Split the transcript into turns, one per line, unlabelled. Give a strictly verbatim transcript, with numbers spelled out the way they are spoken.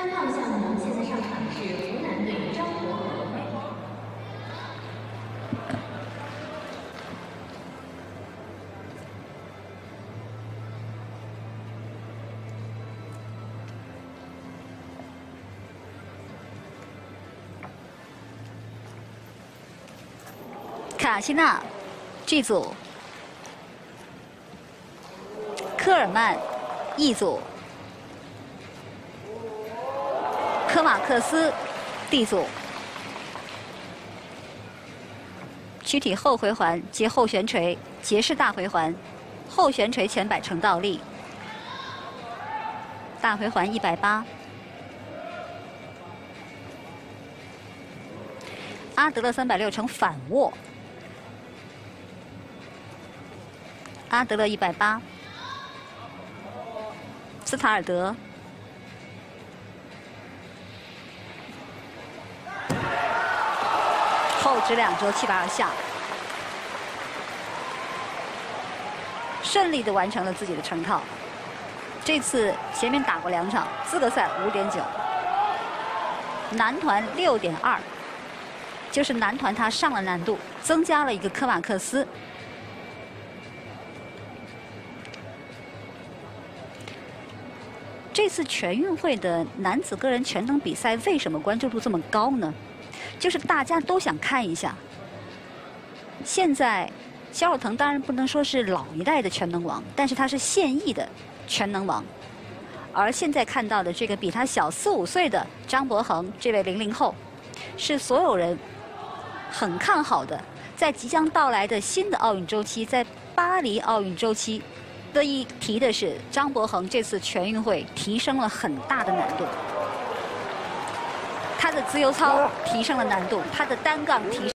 单杠项目现在上场是湖南队张博和。
卡西纳 G 组，科尔曼 E 组，科马克斯 D 组。躯体后回环接后旋锤，结式大回环，后旋锤前摆成倒立，大回环一百八。 阿德勒三百六成反握，阿德勒一百八，斯塔尔德，后直两周七百二下，顺利的完成了自己的成套。这次前面打过两场，资格赛五点九，男团六点二。 就是男团他上了难度，增加了一个科马克斯。这次全运会的男子个人全能比赛为什么关注度这么高呢？就是大家都想看一下。现在肖若腾当然不能说是老一代的全能王，但是他是现役的全能王。而现在看到的这个比他小四五岁的张博恒，这位零零后，是所有人 很看好的，在即将到来的新的奥运周期，在巴黎奥运周期，得一提的是张博恒这次全运会提升了很大的难度，他的自由操提升了难度，他的单杠提升。